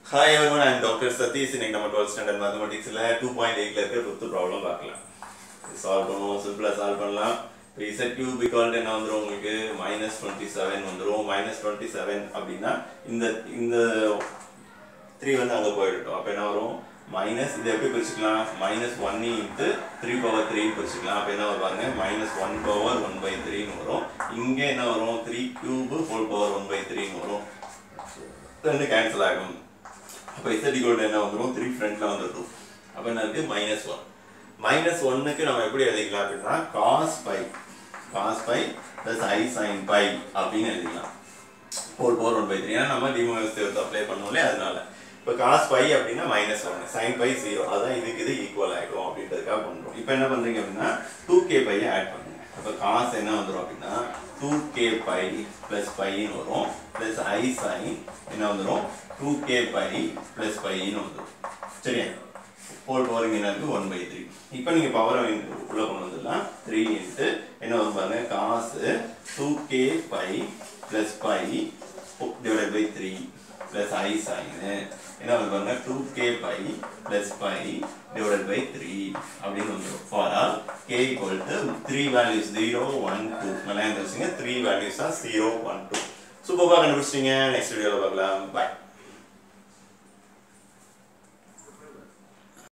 Hi everyone, I am Dr. Satish. In number 12th standard mathematics 2.8 la irukka fifth problem paakalam. Solve பண்ணுவோம், simple solve பண்ணலாம். Z cube equal to என்ன வந்துரும் உங்களுக்கு -27 வந்துரும். -27 அப்படினா இந்த 3 வந்து அங்க போயிடும். அப்ப என்ன வரும்? மைனஸ் இத எப்படி பிரிச்சுக்கலாம்? -1 into 3 power 3 பிரிச்சுக்கலாம். அப்ப என்ன வரும் பாருங்க? -1 power 1/3 ன்னு வரும். இங்க என்ன வரும்? 3 cube whole power 1/3 ன்னு வரும். ரெண்டு கேன்சல் ஆகும். அப்ப z equal to என்ன வந்துரும் 3 ஃப்ரண்ட்ல வந்துரும். அப்ப என்ன இருக்கு -1. -1 க்கு நம்ம எப்படி எழுதிக்கலாம் அப்படினா cos pi plus I sin pi அப்படினு எழுதிக்கலாம். whole power 1/3 ஏன்னா நம்ம டிமோஸ் தேர்ட் அப்ளை பண்ணோம்ல அதனால. இப்ப cos pi அப்படினா -1 sin pi 0 அதான் இதுக்கு இது ஈக்குவல் ஆயிடும் அப்படின்றதுக்காக பண்றோம். இப்போ என்ன பண்றீங்க அப்படினா 2k pi ஆட் பண்ணுங்க. அப்ப cos என்ன வந்துரும் அப்படினா 2k pi plus pi ன்னு வரும் plus I sin என்ன வந்துரும் 2k pi plus pi ன்னு வந்துரும். சரியா? whole power இங்க இருக்கு 1/3. இப்போ நீங்க பவரை உள்ள கொண்டு வந்துடலாம். 3 into என்ன வரும் பாருங்க cos 2k pi plus pi divided by 3 plus I sin என்ன வரும் பாருங்க 2k pi plus pi divided by 3 அப்படினு வந்துரும். for all k equal to 3 values 0 1 2 நல்லா இருந்துச்சுங்க. 3 values are 0 1 2. சூப்பரா கண்டுபிடிச்சீங்க. நெக்ஸ்ட் வீடியோல பார்க்கலாம். பை.